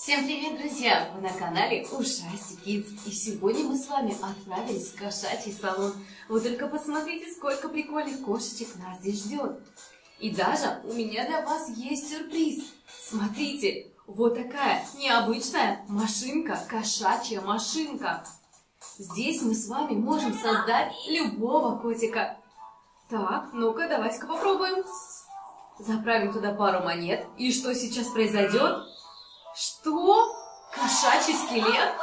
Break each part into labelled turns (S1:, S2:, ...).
S1: Всем привет, друзья! Вы на канале Ушастик Kids. И сегодня мы с вами отправились в кошачий салон. Вы только посмотрите, сколько прикольных кошечек нас здесь ждет. И даже у меня для вас есть сюрприз. Смотрите, вот такая необычная машинка, кошачья машинка. Здесь мы с вами можем создать любого котика. Так, ну-ка, давайте-ка попробуем. Заправим туда пару монет. И что сейчас произойдет? Что? Кошачий скелет?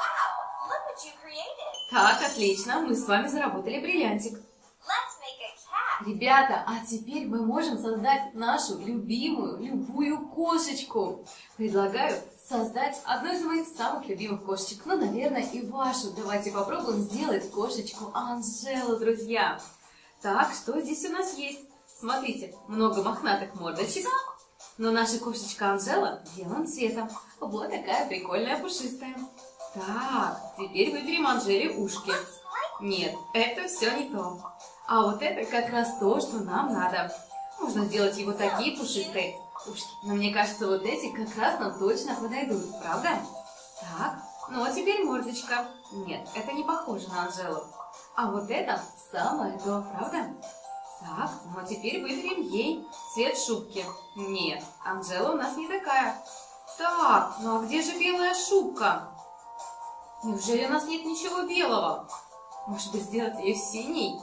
S1: Так, отлично. Мы с вами заработали бриллиантик. Ребята, а теперь мы можем создать нашу любую кошечку. Предлагаю создать одну из моих самых любимых кошечек. Ну, наверное, и вашу. Давайте попробуем сделать кошечку Анжелу, друзья. Так, что здесь у нас есть? Смотрите, много мохнатых мордочек. Но наша кошечка Анжела белым цветом. Вот такая прикольная пушистая. Так, теперь выберем Анжеле ушки. Нет, это все не то. А вот это как раз то, что нам надо. Можно сделать и вот такие пушистые ушки. Но мне кажется, вот эти как раз нам точно подойдут, правда? Так, ну а теперь мордочка. Нет, это не похоже на Анжелу. А вот это самое то, правда? Так, ну а теперь выберем ей цвет шубки. Нет, Анжела у нас не такая. Так, ну а где же белая шубка? Неужели у нас нет ничего белого? Может быть, сделать ее синей?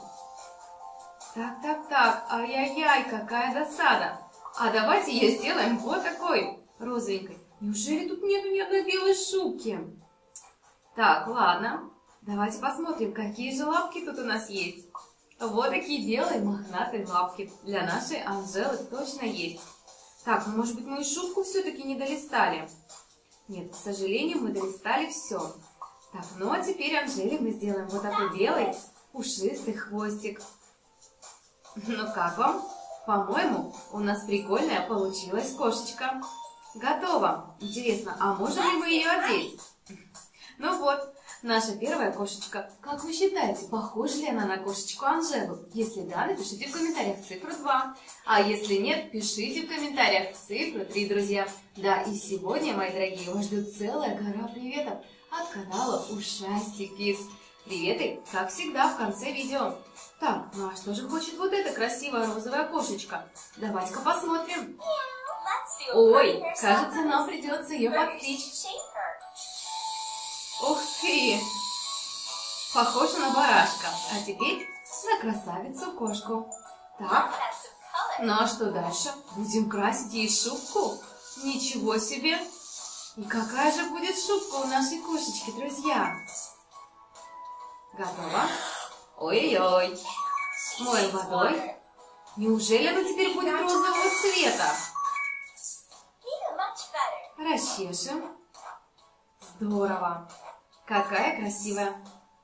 S1: Так, ай-яй-яй, какая досада. А давайте ее сделаем вот такой, розовенькой. Неужели тут нету ни одной белой шубки? Так, ладно, давайте посмотрим, какие же лапки тут у нас есть. Вот такие белые мохнатые лапки для нашей Анжелы точно есть. Так, ну может быть мы и шубку все-таки не долистали? Нет, к сожалению, мы долистали все. Так, ну а теперь Анжеле мы сделаем вот такой белый пушистый хвостик. Ну как вам? По-моему, у нас прикольная получилась кошечка. Готово. Интересно, а можем ли мы ее одеть? Ну вот. Наша первая кошечка. Как вы считаете, похожа ли она на кошечку Анжелу? Если да, напишите в комментариях цифру 2. А если нет, пишите в комментариях цифру 3, друзья. Да, и сегодня, мои дорогие, вас ждет целая гора приветов от канала Ушастик Kids. Приветы, как всегда, в конце видео. Так, ну а что же хочет вот эта красивая розовая кошечка? Давайте-ка посмотрим. Ой, кажется, нам придется ее подстричь. Ух ты! Похожа на барашка. А теперь на красавицу-кошку. Так, ну а что дальше? Будем красить ей шубку? Ничего себе! И какая же будет шубка у нашей кошечки, друзья? Готово? Ой-ой-ой! Смоем водой. Неужели она теперь будет розового цвета? Расчешем. Здорово! Какая красивая!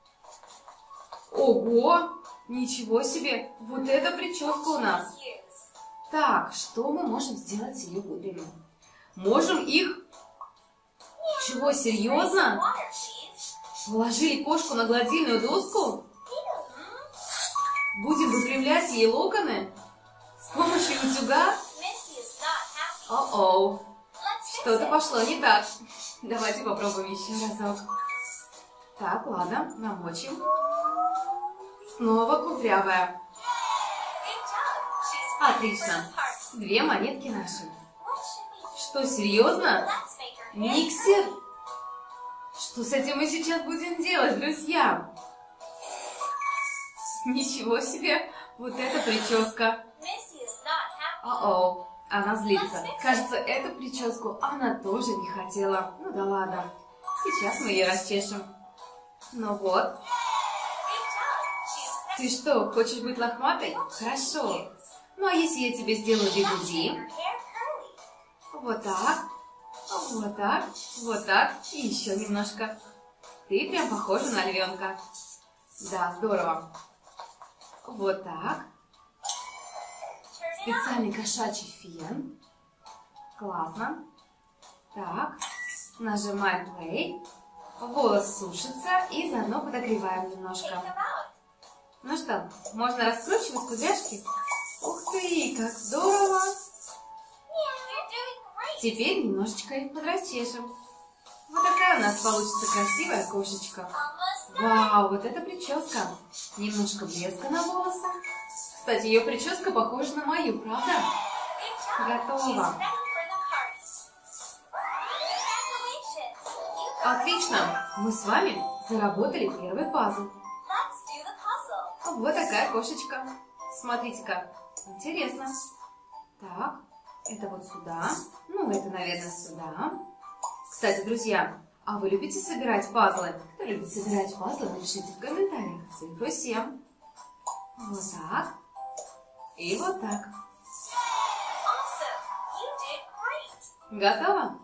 S1: Ого! Ничего себе! Вот эта прическа у нас! Так, что мы можем сделать с ее губами? Можем их... Чего, серьезно? Положили кошку на гладильную доску? Будем выпрямлять ей локоны? С помощью утюга? О-оу! Что-то пошло не так. Давайте попробуем еще разок. Так, ладно, намочим. Снова кудрявая. Отлично. 2 монетки наши. Что, серьезно? Миксер? Что с этим мы сейчас будем делать, друзья? Ничего себе. Вот эта прическа. О-оу. Она злится. Кажется, эту прическу она тоже не хотела. Ну да ладно. Сейчас мы ее расчешем. Ну вот. Ты что, хочешь быть лохматой? Хорошо. Ну а если я тебе сделаю бигуди? Вот так. Вот так. Вот так. И еще немножко. Ты прям похожа на львенка. Да, здорово. Вот так. Специальный кошачий фен. Классно. Так, нажимаем play. Волос сушится и заодно подогреваем немножко. Ну что, можно раскручивать кудряшки? Ух ты, как здорово! Теперь немножечко их подрасчешем. Вот такая у нас получится красивая кошечка. Вау, вот эта прическа. Немножко блеска на волосах. Кстати, ее прическа похожа на мою, правда? Готово. Отлично. Мы с вами заработали первый пазл. Вот такая кошечка. Смотрите-ка. Интересно. Так, это вот сюда. Ну, это, наверное, сюда. Кстати, друзья, а вы любите собирать пазлы? Кто любит собирать пазлы, напишите в комментариях. Цифру 7. Вот так. И вот так. Готово?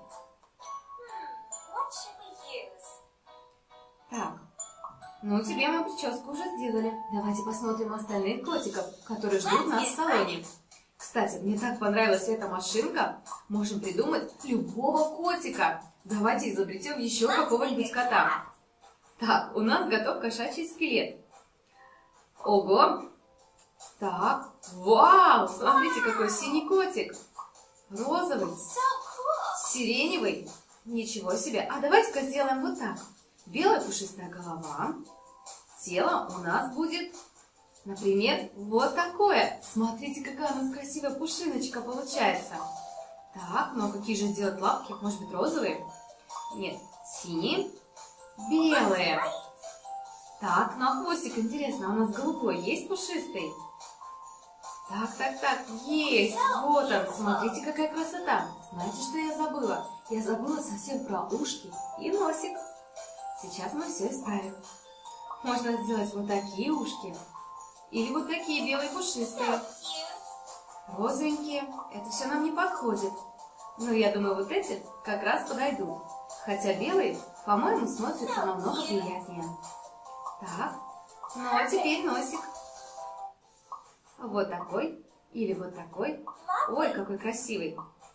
S1: Так. Ну, тебе мы прическу уже сделали. Давайте посмотрим остальных котиков, которые ждут нас в салоне. Кстати, мне так понравилась эта машинка. Можем придумать любого котика. Давайте изобретем еще какого-нибудь кота. Так, у нас готов кошачий скелет. Ого! Так, вау! Смотрите, какой синий котик. Розовый, сиреневый. Ничего себе. А давайте-ка сделаем вот так. Белая пушистая голова. Тело у нас будет, например, вот такое. Смотрите, какая у нас красивая пушиночка получается. Так, ну а какие же сделать лапки? Может быть, розовые? Нет, синие, белые. Так, ну а хвостик, интересно, у нас голубой есть пушистый? Так, есть. Вот он, смотрите, какая красота. Знаете, что я забыла? Я забыла совсем про ушки и носик. Сейчас мы все исправим. Можно сделать вот такие ушки. Или вот такие белые пушистые. Розовенькие. Это все нам не подходит. Но я думаю, вот эти как раз подойдут. Хотя белый, по-моему, смотрится намного приятнее. Так. Ну а теперь носик. Вот такой. Или вот такой. Ой, какой красивый.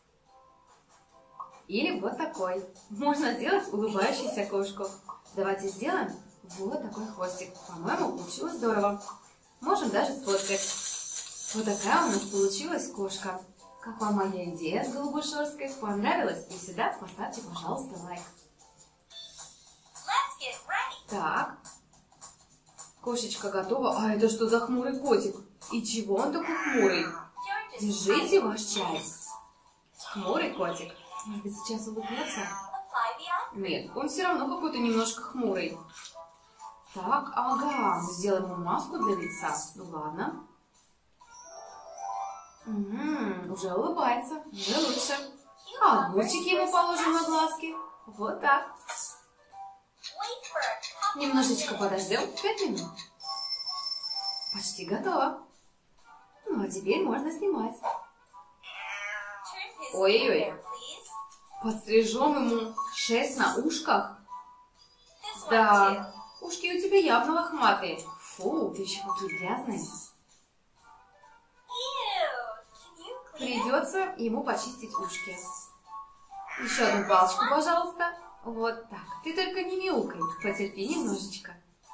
S1: Или вот такой. Можно сделать улыбающуюся кошку. Давайте сделаем вот такой хвостик. По-моему, получилось здорово. Можем даже сфоткать. Вот такая у нас получилась кошка. Как вам моя идея с голубой шерсткой? Понравилась? Если да, поставьте, пожалуйста, лайк. Так. Кошечка готова. А это что за хмурый котик? И чего он такой хмурый? Держите ваш чай. Хмурый котик. Может быть, сейчас улыбнется? Нет, он все равно какой-то немножко хмурый. Так, ага, мы сделаем ему маску для лица. Ну ладно. Уже улыбается, уже лучше. А огурчики ему положим на глазки. Вот так. Немножечко подождем, 5 минут. Почти готово. Ну, а теперь можно снимать. Ой-ой-ой. Подстрижем ему 6 на ушках. Да, ушки у тебя явно лохматые. Фу, ты еще какие грязные. Придется ему почистить ушки. Еще одну палочку, пожалуйста. Вот так. Ты только не мяукай. Потерпи немножечко.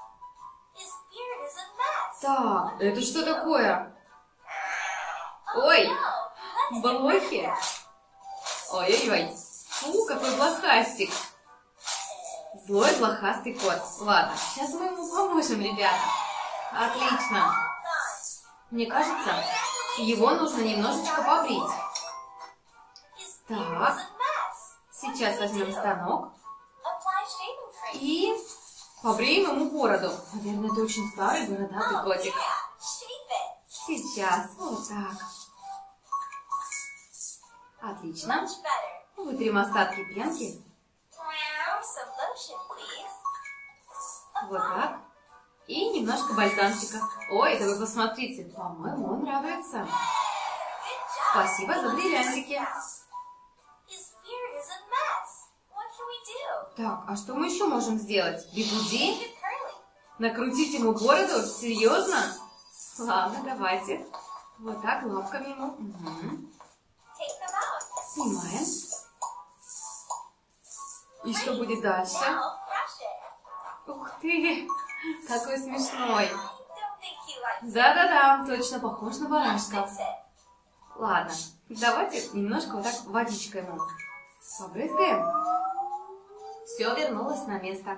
S1: Так, это что такое? Ой, блохи. Ой-ой-ой. Фу, какой блохастик. Злой блохастый кот. Ладно, сейчас мы ему поможем, ребята. Отлично. Мне кажется, его нужно немножечко побрить. Так. Сейчас возьмем станок. И побреем ему бороду. Наверное, это очень старый бородатый котик. Сейчас. Вот так. Отлично. Вытрем остатки пенки. Вот так. И немножко бальзамчика. Ой, да вы посмотрите. По-моему, он нравится. Спасибо за бриллиантики. Так, а что мы еще можем сделать? Бигуди? Накрутить ему бороду? Серьезно? Ладно, давайте. Вот так, лапками ему. Угу. Снимаем. И что будет дальше? Ух ты! Какой смешной! Да-да-да, точно похож на барашка. Ладно, давайте немножко вот так водичкой ему побрызгаем. Все вернулось на место.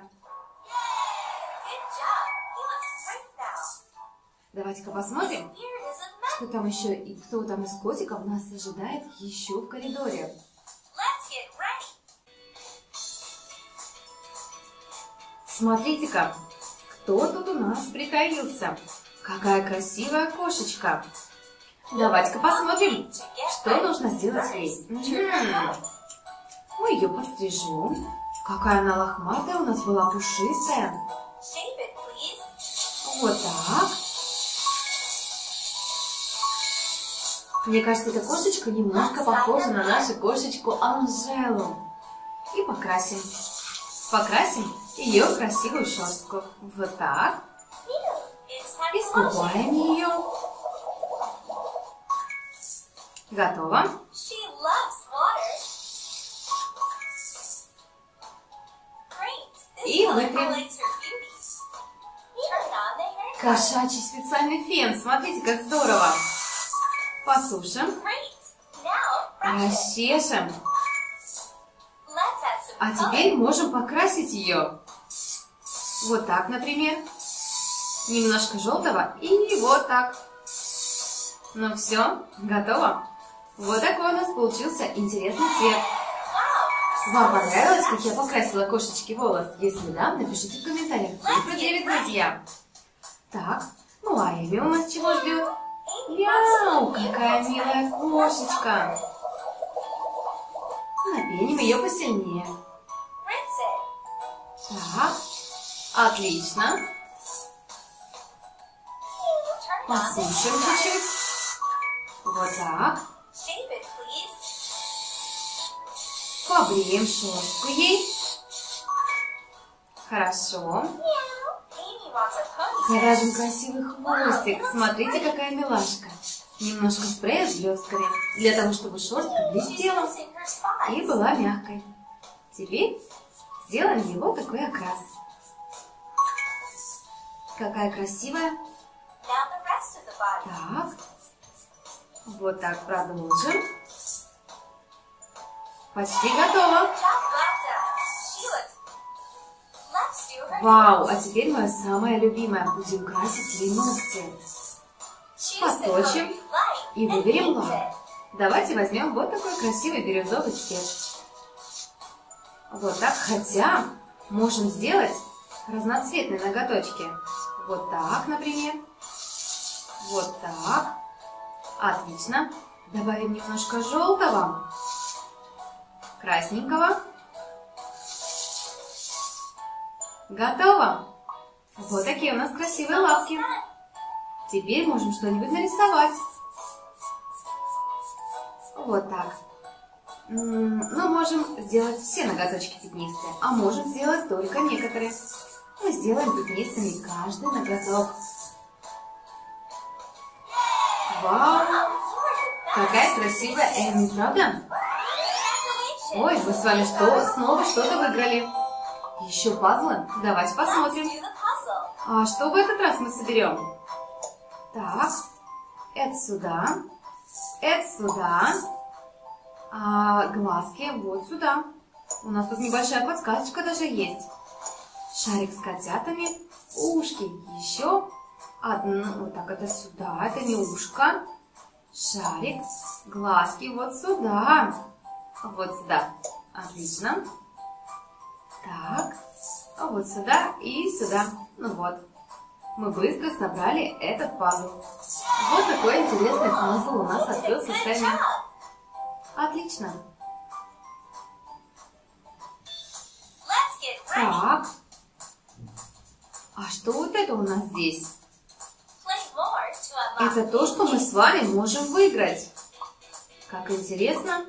S1: Давайте-ка посмотрим, что там еще и кто там из котиков нас ожидает еще в коридоре. Смотрите-ка, кто тут у нас притаился? Какая красивая кошечка. Давайте-ка посмотрим, что нужно сделать ей. Мы ее подстрижем. Какая она лохматая у нас была, пушистая. Вот так. Мне кажется, эта кошечка немножко похожа на нашу кошечку Анжелу. И покрасим. Покрасим ее красивую шерстку. Вот так. Искупаем ее. Готово. И вытрем. Кошачий специальный фен. Смотрите, как здорово. Посушим. Расчешем. А теперь можем покрасить ее. Вот так, например. Немножко желтого и вот так. Ну все, готово. Вот такой у нас получился интересный цвет. Вам понравилось, как я покрасила кошечке волос? Если да, напишите в комментариях цифру 9, друзья. Так, ну а Эми у нас чего ждет? Мяу, какая милая кошечка. Напеним ее посильнее. Так, отлично. Посушим чуть-чуть. Вот так. Побреем шерстку ей. Хорошо. Заряжем красивый хвостик. Смотрите, какая милашка. Немножко спрея с блестками, для того, чтобы шерстка блестела и была мягкой. Теперь сделаем его такой окрас. Какая красивая. Так. Вот так продолжим. Почти готово. Вау, а теперь моя самая любимая. Будем красить ей ногти. Поточим и выберем лак. Давайте возьмем вот такой красивый бирюзовый цвет. Вот так, хотя можем сделать разноцветные ноготочки. Вот так, например. Вот так. Отлично. Добавим немножко желтого, красненького. Готово. Вот такие у нас красивые лапки. Теперь можем что-нибудь нарисовать. Вот так. Ну, можем сделать все ноготочки пятнистые, а можем сделать только некоторые. Мы сделаем пятнистыми каждый ноготок. Вау! Какая красивая Эми, правда? Ой, мы с вами снова что-то выиграли. Еще пазлы? Давайте посмотрим. А что в этот раз мы соберем? Так, это сюда, это сюда, а глазки вот сюда. У нас тут небольшая подсказочка даже есть. Шарик с котятами, ушки еще одно, вот так это сюда, это не ушко. Шарик, глазки вот сюда, вот сюда. Отлично. Так, а вот сюда и сюда. Ну вот. Мы быстро собрали этот пазл. Вот такой интересный пазл у нас открылся с Эми. Отлично. Так. А что вот это у нас здесь? Это то, что мы с вами можем выиграть. Как интересно.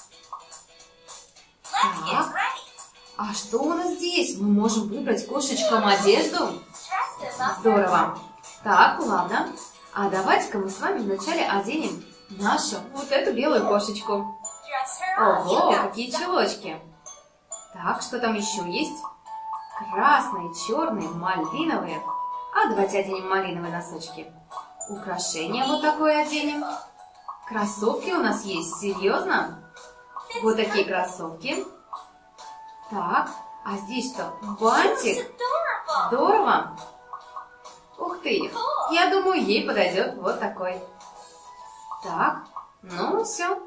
S1: Так. А что у нас здесь? Мы можем выбрать кошечкам одежду. Здорово. Так, ладно. А давайте-ка мы с вами вначале оденем нашу вот эту белую кошечку. Ого, какие чулочки. Так, что там еще есть? Красные, черные, малиновые. А давайте оденем малиновые носочки. Украшение вот такое оденем. Кроссовки у нас есть, серьезно? Вот такие кроссовки. Так, А здесь что? Бантик? Здорово! Ух ты! Я думаю, ей подойдет вот такой. Так, ну все.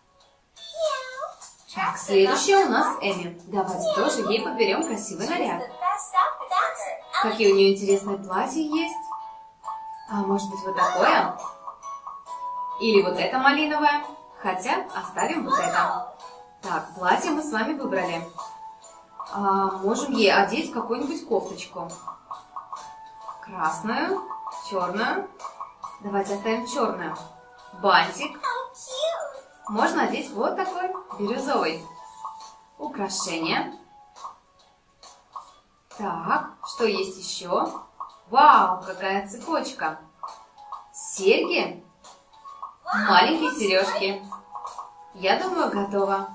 S1: Так, следующая у нас Эми. Давайте тоже ей подберем красивый наряд. Какие у нее интересные платья есть. А может быть вот такое? Или вот это малиновое. Хотя оставим вот это. Так, платье мы с вами выбрали. Можем ей одеть какую-нибудь кофточку. Красную, черную. Давайте оставим черную. Бантик. Можно одеть вот такой бирюзовый. Украшение. Так, что есть еще? Вау, какая цепочка. Серьги. Маленькие сережки. Я думаю, готово.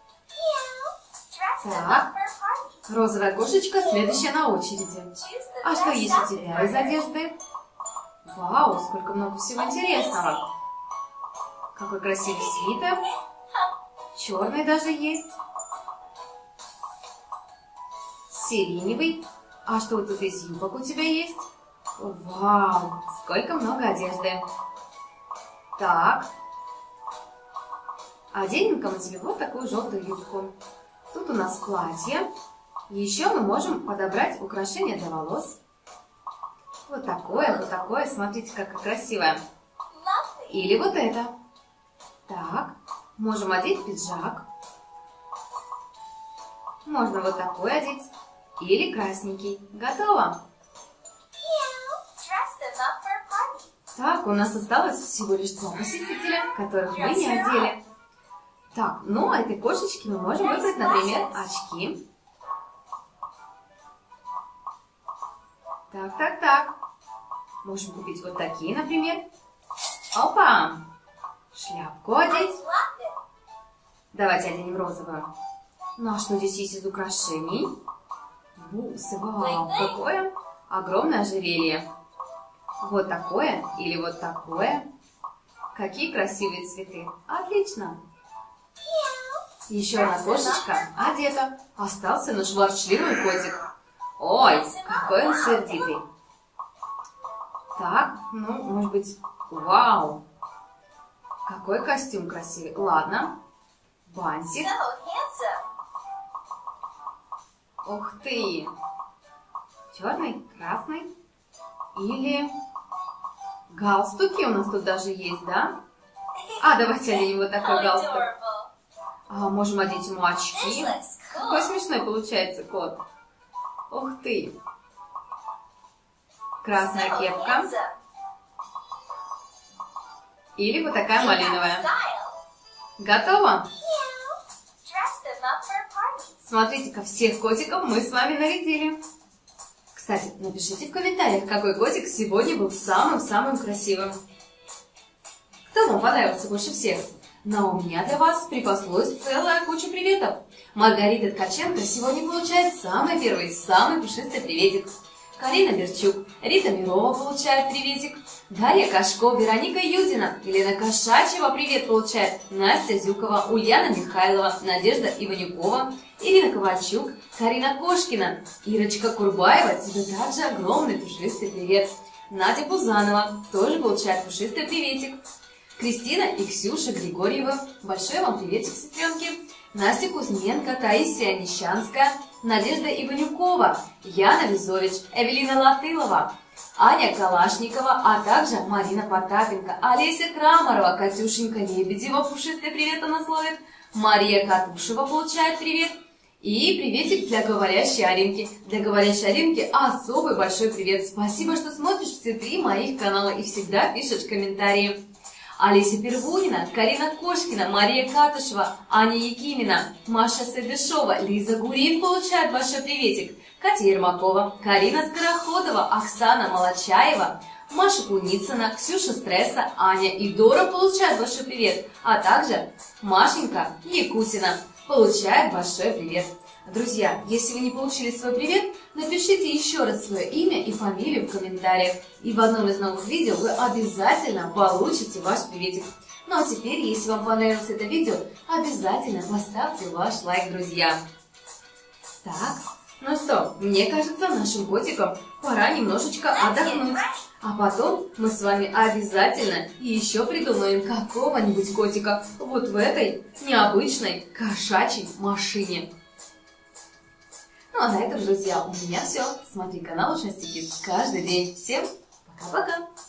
S1: Так, розовая кошечка следующая на очереди. А что есть у тебя из одежды? Вау, сколько много всего интересного. Какой красивый свитер. Черный даже есть. Сиреневый. А что тут из юбок у тебя есть? Вау, сколько много одежды. Так. Оденем-ка мы тебе вот такую желтую юбку. Тут у нас платье. Еще мы можем подобрать украшения для волос. Вот такое. Смотрите, какая красивая. Или вот это. Так, можем одеть пиджак. Можно вот такой одеть. Или красненький. Готово. Так, у нас осталось всего лишь 2 посетителя, которых мы не одели. Так, ну, а этой кошечке мы можем выбрать, например, очки. Так. Можем купить вот такие, например. Опа! Шляпку одеть. Давайте оденем розовую. Ну, а что здесь есть из украшений? Бусы, вау, какое огромное ожерелье. Вот такое или вот такое. Какие красивые цветы. Отлично. Еще одна кошечка одета. Остался наш ворчливый котик. Ой, какой он сердитый. Так, ну, может быть, вау. Какой костюм красивый. Ладно. Бантик. Ух ты. Черный, красный. Или галстуки у нас тут даже есть, да? Давайте оденем вот такой галстук. Можем одеть ему очки. Какой смешной получается кот. Ух ты. Красная кепка. Или вот такая малиновая. Готово? Смотрите-ка, всех котиков мы с вами нарядили. Кстати, напишите в комментариях, какой котик сегодня был самым-самым красивым. Кто вам понравился больше всех? Но у меня для вас припаслось целая куча приветов. Маргарита Ткаченко сегодня получает самый первый, самый пушистый приветик. Карина Берчук, Рита Мирова получает приветик. Дарья Кашко, Вероника Юдина, Елена Кошачева привет получает. Настя Зюкова, Ульяна Михайлова, Надежда Иванюкова, Ирина Ковальчук, Карина Кошкина, Ирочка Курбаева, тебе также огромный пушистый привет. Надя Пузанова тоже получает пушистый приветик. Кристина и Ксюша Григорьева, большой вам приветик, сестренки. Настя Кузьменко, Таисия Нищанская, Надежда Иванюкова, Яна Визович, Эвелина Латылова, Аня Калашникова, а также Марина Потапенко, Олеся Крамарова, Катюшенька Лебедева, пушистый привет она словит, Мария Катушева получает привет. И приветик для говорящей Аринки. Для говорящей Аринки особый большой привет. Спасибо, что смотришь все 3 моих канала и всегда пишешь комментарии. Олеся Первунина, Карина Кошкина, Мария Катушева, Аня Якимина, Маша Садышова, Лиза Гурин получает большой приветик. Катя Ермакова, Карина Скороходова, Оксана Молочаева, Маша Куницына, Ксюша Стресса, Аня и Дора получают большой привет. А также Машенька Якутина получает большой привет. Друзья, если вы не получили свой привет, напишите еще раз свое имя и фамилию в комментариях. И в одном из новых видео вы обязательно получите ваш приветик. Ну а теперь, если вам понравилось это видео, обязательно поставьте ваш лайк, друзья. Так, Ну что, мне кажется, нашим котикам пора немножечко отдохнуть. А потом мы с вами обязательно еще придумаем какого-нибудь котика вот в этой необычной кошачьей машине. Ну а на этом, друзья, у меня все. Смотри канал Ушастики каждый день. Всем пока-пока!